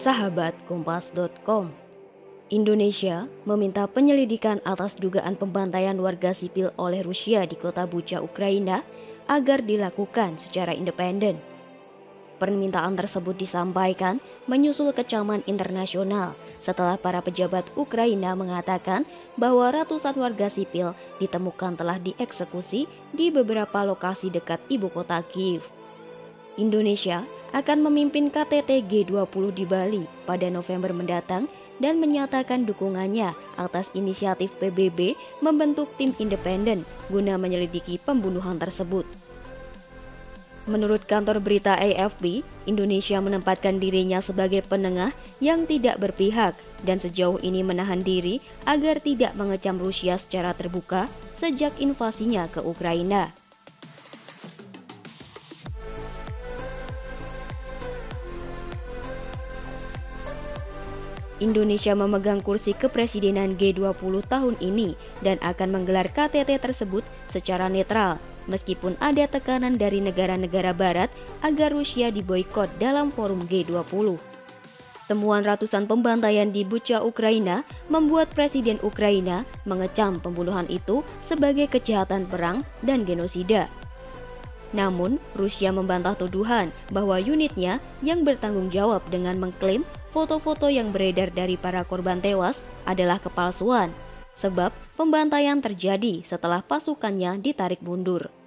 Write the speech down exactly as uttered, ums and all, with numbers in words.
Sahabat Kompas titik com, Indonesia meminta penyelidikan atas dugaan pembantaian warga sipil oleh Rusia di kota Bucha, Ukraina agar dilakukan secara independen. Permintaan tersebut disampaikan menyusul kecaman internasional setelah para pejabat Ukraina mengatakan bahwa ratusan warga sipil ditemukan telah dieksekusi di beberapa lokasi dekat ibu kota Kiev. Indonesia akan memimpin K T T G dua puluh di Bali pada November mendatang dan menyatakan dukungannya atas inisiatif P B B membentuk tim independen guna menyelidiki pembunuhan tersebut. Menurut kantor berita A F P, Indonesia menempatkan dirinya sebagai penengah yang tidak berpihak dan sejauh ini menahan diri agar tidak mengecam Rusia secara terbuka sejak invasinya ke Ukraina. Indonesia memegang kursi kepresidenan G dua puluh tahun ini dan akan menggelar K T T tersebut secara netral, meskipun ada tekanan dari negara-negara barat agar Rusia diboikot dalam forum G dua puluh. Temuan ratusan pembantaian di Bucha, Ukraina membuat Presiden Ukraina mengecam pembunuhan itu sebagai kejahatan perang dan genosida. Namun, Rusia membantah tuduhan bahwa unitnya yang bertanggung jawab dengan mengklaim foto-foto yang beredar dari para korban tewas adalah kepalsuan, sebab pembantaian terjadi setelah pasukannya ditarik mundur.